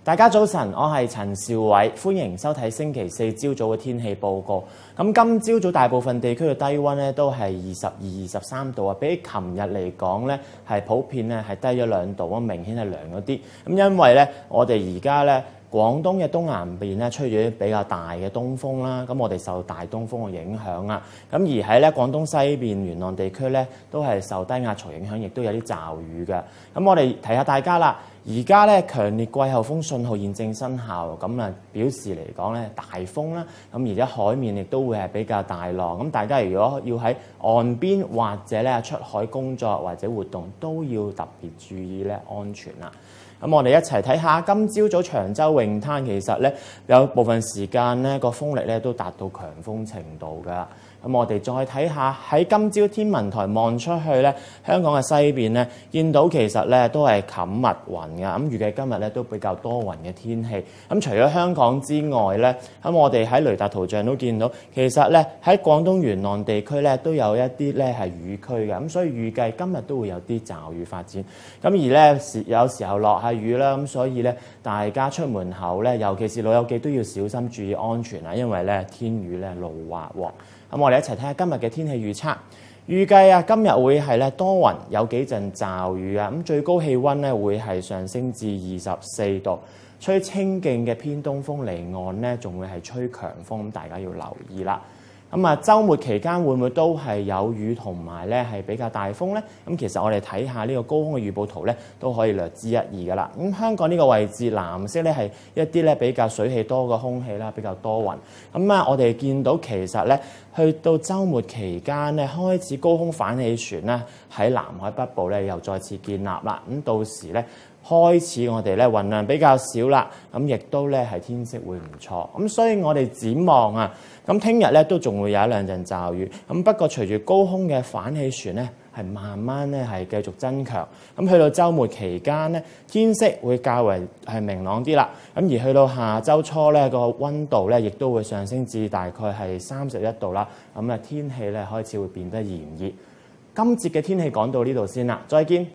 大家早晨，我係陳兆偉，歡迎收睇星期四朝早嘅天氣報告。咁今朝早大部分地區嘅低溫咧都係22、23度啊，比起琴日嚟講咧係普遍咧係低咗2度，咁明顯係涼咗啲。咁因為咧我哋而家咧廣東嘅東南邊咧吹咗比較大嘅東風啦，咁我哋受大東風嘅影響啊。咁而喺咧廣東西邊沿岸地區咧都係受低壓槽影響，亦都有啲驟雨嘅。咁我哋提下大家啦。而家咧強烈季候風信號現正生效，咁啊表示嚟講咧大風啦，咁而且海面亦都會係比較大浪，咁大家如果要喺岸邊或者咧出海工作或者活動，都要特別注意咧安全啦。咁我哋一齊睇下今朝早長洲泳灘，其實咧有部分時間咧個風力咧都達到強風程度㗎。咁我哋再睇下喺今朝天文台望出去咧，香港嘅西邊咧，見到其實咧都係冚密雲嘅。咁預計今日咧都比較多雲嘅天氣。咁除咗香港之外咧，咁我哋喺雷達圖像都見到，其實咧喺廣東沿岸地區咧都有一啲咧係雨區嘅。咁所以預計今日都會有啲驟雨發展。咁而咧有時候落下雨啦，咁所以咧大家出門口咧，尤其是老友記都要小心注意安全啊，因為咧天雨咧路滑喎。咁我哋一齊睇下今日嘅天氣預測。預計啊，今日會係咧多雲，有幾陣驟雨啊。咁最高氣温咧會係上升至24度，吹清勁嘅偏東風，離岸咧仲會係吹強風，咁大家要留意啦。咁啊，週末期間會唔會都係有雨同埋咧係比較大風咧？咁其實我哋睇下呢個高空嘅預報圖咧，都可以略知一二㗎啦。咁香港呢個位置藍色咧係一啲咧比較水氣多嘅空氣啦，比較多雲。咁啊，我哋見到其實咧去到週末期間咧，開始高空反氣旋咧喺南海北部咧又再次建立啦。咁到時咧開始我哋咧雲量比較少啦，咁亦都咧係天色會唔錯。咁所以我哋展望啊，咁聽日咧都仲會有1、2陣驟雨。咁不過隨住高空嘅反氣旋咧係慢慢咧係繼續增強。咁去到週末期間咧天色會較為係明朗啲啦。咁而去到下週初咧個温度咧亦都會上升至大概係31度啦。咁啊天氣咧開始會變得炎熱。今節嘅天氣講到呢度先啦，再見。